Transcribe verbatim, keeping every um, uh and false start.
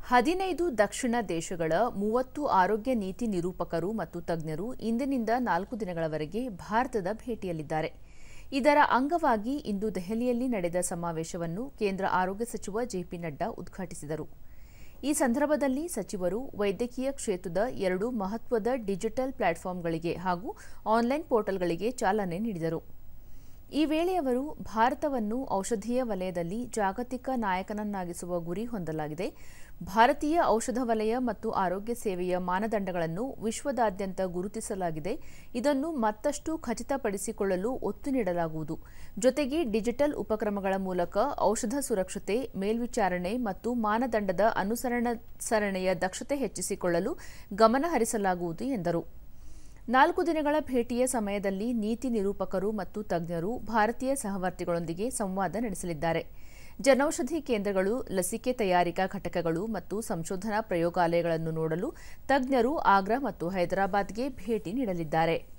ಹದಿನೈದು ದಕ್ಷಿಣ ದೇಶಗಳ ಮೂವತ್ತು ಆರೋಗ್ಯ ನೀತಿ ನಿರೂಪಕರು ಮತ್ತು ತಜ್ಞರು ಇಂದಿನಿಂದ ನಾಲ್ಕು ದಿನಗಳವರೆಗೆ ಭಾರತದ ಭೇಟಿಯಲ್ಲಿದ್ದಾರೆ. ಇದರ ಅಂಗವಾಗಿ ಇಂದು ದೆಹಲಿಯಲ್ಲಿ ನಡೆದ ಸಮಾವೇಶವನ್ನು ಕೇಂದ್ರ ಆರೋಗ್ಯ ಸಚಿವ ಜೆಪಿ ನಡ್ಡಾ ಉದ್ಘಾಟಿಸಿದರು. ಈ ಸಂದರ್ಭದಲ್ಲಿ ಸಚಿವರು ವೈದ್ಯಕೀಯ ಕ್ಷೇತ್ರದ ಎರಡು ಮಹತ್ವದ ಡಿಜಿಟಲ್ ಪ್ಲಾಟ್ಫಾರ್ಮ್ಗಳಿಗೆ ಹಾಗೂ ಆನ್ಲೈನ್ ಪೋರ್ಟಲ್ಗಳಿಗೆ ಚಾಲನೆ ನೀಡಿದರು. ಈ ವೇಳೆ ಅವರು ಭಾರತವನ್ನು ಔಷಧೀಯ ವಲಯದಲ್ಲಿ ಜಾಗತಿಕ ನಾಯಕನನ್ನಾಗಿಸುವ ಗುರಿ ಹೊಂದಲಾಗಿದೆ. ಭಾರತೀಯ ಔಷಧ ವಲಯ ಮತ್ತು ಆರೋಗ್ಯ ಸೇವೆಯ ಮಾನದಂಡಗಳನ್ನು ವಿಶ್ವದಾದ್ಯಂತ ಗುರುತಿಸಲಾಗಿದೆ. ಇದನ್ನು ಮತ್ತಷ್ಟು ಖಚಿತಪಡಿಸಿಕೊಳ್ಳಲು ಒತ್ತು ನೀಡಲಾಗುವುದು. ಜೊತೆಗೆ ಡಿಜಿಟಲ್ ಉಪಕ್ರಮಗಳ ಮೂಲಕ ಔಷಧ ಸುರಕ್ಷತೆ, ಮೇಲ್ವಿಚಾರಣೆ ಮತ್ತು ಮಾನದಂಡದ ಅನುಸರಣೆಯ ದಕ್ಷತೆ ಹೆಚ್ಚಿಸಿಕೊಳ್ಳಲು ಗಮನ ಹರಿಸಲಾಗುವುದು ಎಂದರು. ನಾಲ್ಕು ದಿನಗಳ ಭೇಟಿಯ ಸಮಯದಲ್ಲಿ ನೀತಿ ನಿರೂಪಕರು ಮತ್ತು ತಜ್ಞರು ಭಾರತೀಯ ಸಹವರ್ತಿಗಳೊಂದಿಗೆ ಸಂವಾದ ನಡೆಸಲಿದ್ದಾರೆ. ಜನೌಷಧಿ ಕೇಂದ್ರಗಳು, ಲಸಿಕೆ ತಯಾರಿಕಾ ಘಟಕಗಳು ಮತ್ತು ಸಂಶೋಧನಾ ಪ್ರಯೋಗಾಲಯಗಳನ್ನು ನೋಡಲು ತಜ್ಞರು ಆಗ್ರಾ ಮತ್ತು ಹೈದರಾಬಾದ್ಗೆ ಭೇಟಿ ನೀಡಲಿದ್ದಾರೆ.